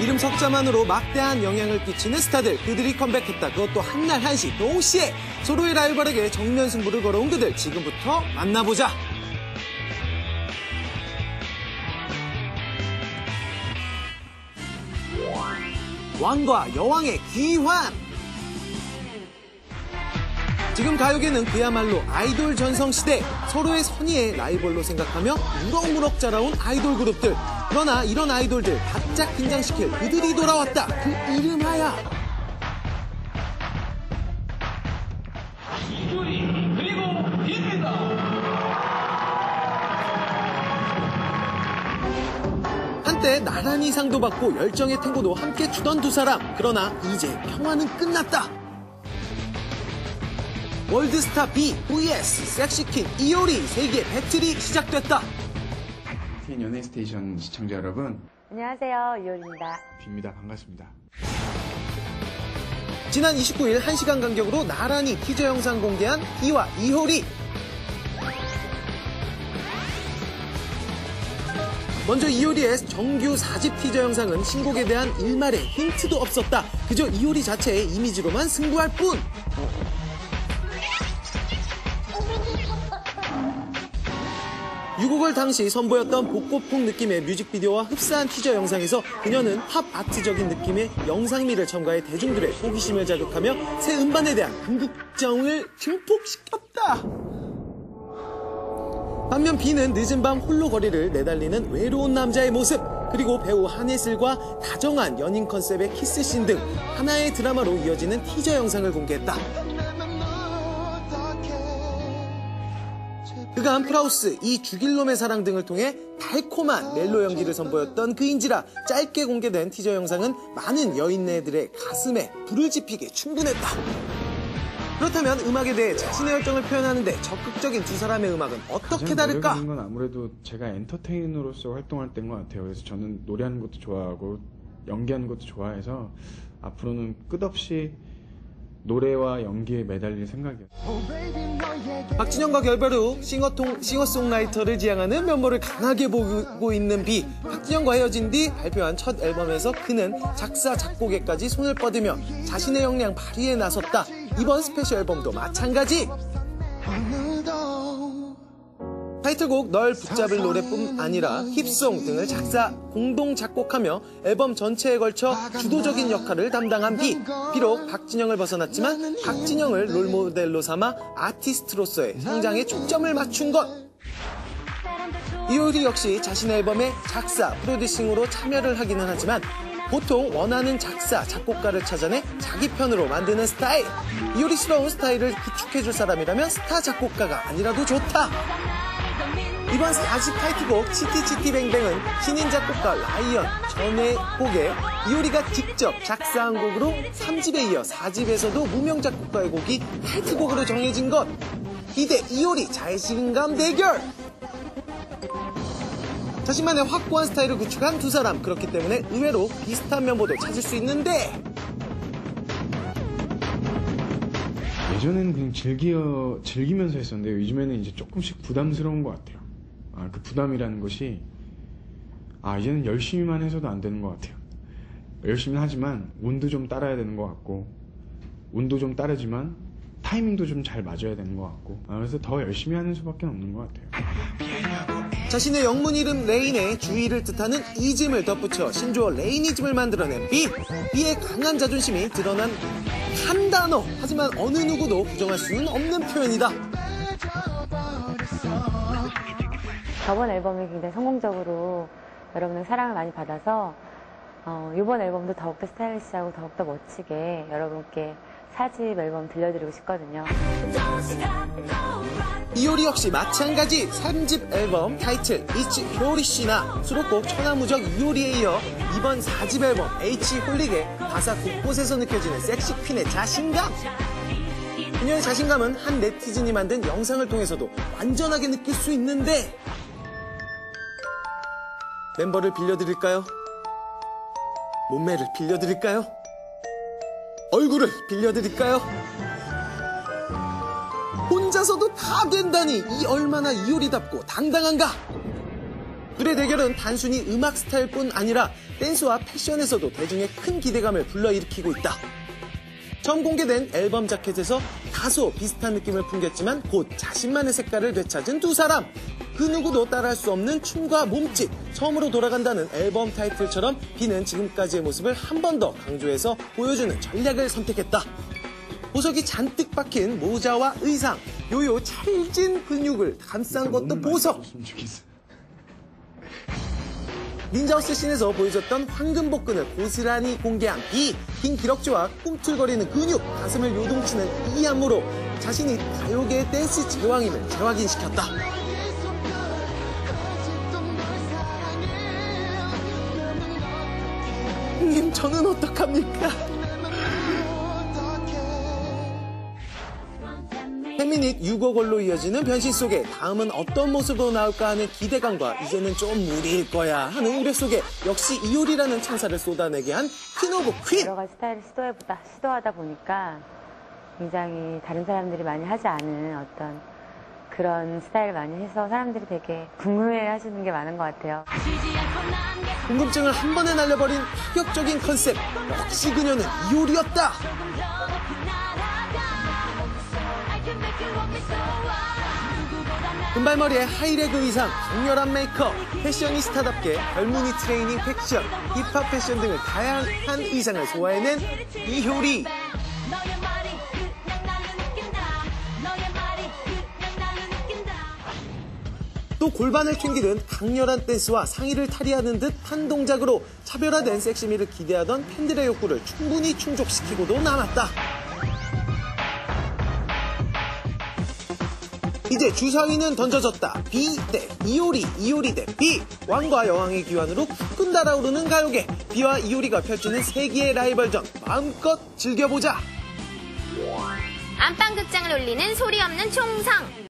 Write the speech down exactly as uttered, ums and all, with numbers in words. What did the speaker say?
이름 석자만으로 막대한 영향을 끼치는 스타들, 그들이 컴백했다. 그것도 한날 한시 동시에 서로의 라이벌에게 정면 승부를 걸어온 그들, 지금부터 만나보자. 왕과 여왕의 귀환! 지금 가요계는 그야말로 아이돌 전성시대, 서로의 선의의 라이벌로 생각하며 무럭무럭 자라온 아이돌 그룹들. 그러나 이런 아이돌들 바짝 긴장시킬 그들이 돌아왔다. 그 이름하야 이효리 그리고 비입니다. 한때 나란히 상도 받고 열정의 탱고도 함께 추던 두 사람. 그러나 이제 평화는 끝났다. 월드스타 B vs 섹시퀸 이효리 세계 배틀이 시작됐다. 티엔 연예스테이션 시청자 여러분, 안녕하세요, 이효리입니다. 뷔입니다. 반갑습니다. 지난 이십구일 한 시간 간격으로 나란히 티저 영상 공개한 B와 이효리. 먼저 이효리의 정규 사 집 티저 영상은 신곡에 대한 일말의 힌트도 없었다. 그저 이효리 자체의 이미지로만 승부할 뿐. 유곡을 당시 선보였던 복고풍 느낌의 뮤직비디오와 흡사한 티저 영상에서 그녀는 팝 아트적인 느낌의 영상미를 첨가해 대중들의 호기심을 자극하며 새 음반에 대한 궁극정을 증폭시켰다. 반면 B는 늦은 밤 홀로 거리를 내달리는 외로운 남자의 모습, 그리고 배우 한예슬과 다정한 연인 컨셉의 키스씬 등 하나의 드라마로 이어지는 티저 영상을 공개했다. 그간 프라우스, 이 죽일 놈의 사랑 등을 통해 달콤한 멜로 연기를 선보였던 그인지라 짧게 공개된 티저 영상은 많은 여인네들의 가슴에 불을 지피게 충분했다. 그렇다면 음악에 대해 자신의 열정을 표현하는데 적극적인 두 사람의 음악은 어떻게 다를까? 가장 노력하는 건 아무래도 제가 엔터테이너로서 활동할 때인 것 같아요. 그래서 저는 노래하는 것도 좋아하고 연기하는 것도 좋아해서 앞으로는 끝없이 노래와 연기에 매달릴 생각이에요. 박진영과 결별 후 싱어통, 싱어송라이터를 지향하는 면모를 강하게 보고 있는 B. 박진영과 헤어진 뒤 발표한 첫 앨범에서 그는 작사, 작곡에까지 손을 뻗으며 자신의 역량 발휘에 나섰다. 이번 스페셜 앨범도 마찬가지. 타이틀곡 널 붙잡을 노래뿐 아니라 힙송 등을 작사, 공동 작곡하며 앨범 전체에 걸쳐 주도적인 역할을 담당한 B. 비록 박진영을 벗어났지만 박진영을 롤모델로 삼아 아티스트로서의 성장에 초점을 맞춘 것. 이효리 역시 자신의 앨범에 작사, 프로듀싱으로 참여를 하기는 하지만 보통 원하는 작사, 작곡가를 찾아내 자기 편으로 만드는 스타일. 이효리스러운 스타일을 구축해줄 사람이라면 스타 작곡가가 아니라도 좋다. 이번 사 집 타이틀곡 치티치티뱅뱅은 신인 작곡가 라이언 전의 곡에 이효리가 직접 작사한 곡으로 삼 집에 이어 사 집에서도 무명 작곡가의 곡이 타이틀곡으로 정해진 것. 기대 이효리 자신감 대결! 자신만의 확고한 스타일을 구축한 두 사람. 그렇기 때문에 의외로 비슷한 면모도 찾을 수 있는데, 예전에는 그냥 즐겨, 즐기면서 했었는데 요즘에는 이제 조금씩 부담스러운 것 같아요. 아, 그 부담이라는 것이, 아, 이제는 열심히만 해서도 안 되는 것 같아요. 열심히 하지만 운도 좀 따라야 되는 것 같고, 운도 좀 따르지만 타이밍도 좀 잘 맞아야 되는 것 같고, 아, 그래서 더 열심히 하는 수밖에 없는 것 같아요. 자신의 영문 이름 레인에 주의를 뜻하는 이즘을 덧붙여 신조어 레이니즘을 만들어낸 B. B의 강한 자존심이 드러난 한 단어. 하지만 어느 누구도 부정할 수는 없는 표현이다. 저번 앨범이 굉장히 성공적으로 여러분의 사랑을 많이 받아서 어, 이번 앨범도 더욱더 스타일리시하고 더욱더 멋지게 여러분께 사 집 앨범 들려드리고 싶거든요. 이효리 역시 마찬가지. 삼 집 앨범 타이틀 It's 효리씨나 수록곡 천하무적 이효리에 이어 이번 사 집 앨범 H 홀릭의 가사 곳곳에서 느껴지는 섹시퀸의 자신감. 그녀의 자신감은 한 네티즌이 만든 영상을 통해서도 완전하게 느낄 수 있는데, 멤버를 빌려드릴까요? 몸매를 빌려드릴까요? 얼굴을 빌려드릴까요? 혼자서도 다 된다니 이 얼마나 이효리답고 당당한가? 둘의 대결은 단순히 음악 스타일뿐 아니라 댄스와 패션에서도 대중의 큰 기대감을 불러일으키고 있다. 처음 공개된 앨범 자켓에서 다소 비슷한 느낌을 풍겼지만 곧 자신만의 색깔을 되찾은 두 사람. 그 누구도 따라할 수 없는 춤과 몸짓, 처음으로 돌아간다는 앨범 타이틀처럼 비는 지금까지의 모습을 한 번 더 강조해서 보여주는 전략을 선택했다. 보석이 잔뜩 박힌 모자와 의상, 요요 찰진 근육을 감싼 것도 보석. 닌자하우스 씬에서 보여줬던 황금 복근을 고스란히 공개한 비, 긴 기럭지와 꿈틀거리는 근육, 가슴을 요동치는 이 안무로 자신이 가요계의 댄스 제왕임을 재확인시켰다. 형님, 저는 어떡합니까? 페미닛 육 억 월로 이어지는 변신 속에 다음은 어떤 모습으로 나올까 하는 기대감과 이제는 좀 무리일 거야 하는 우려 속에 역시 이효리라는 찬사를 쏟아내게 한 퀸 오브 퀸! 여러 가지 스타일을 시도해보다, 시도하다 보니까 굉장히 다른 사람들이 많이 하지 않은 어떤 그런 스타일을 많이 해서 사람들이 되게 궁금해 하시는 게 많은 것 같아요. 궁금증을 한 번에 날려버린 파격적인 컨셉, 역시 그녀는 이효리였다! 금발머리에 하이레그 의상, 강렬한 메이크업, 패셔니스타답게 별무늬 트레이닝 패션, 힙합 패션 등을 다양한 의상을 소화해낸 이효리. 또 골반을 튕기는 강렬한 댄스와 상의를 탈의하는 듯한 동작으로 차별화된 섹시미를 기대하던 팬들의 욕구를 충분히 충족시키고도 남았다. 이제 주사위는 던져졌다. 비 대 이효리, 이효리 대 비. 왕과 여왕의 귀환으로 후끈 달아오르는 가요계. 비와 이효리가 펼치는 세기의 라이벌전. 마음껏 즐겨보자. 안방극장을 울리는 소리 없는 총성.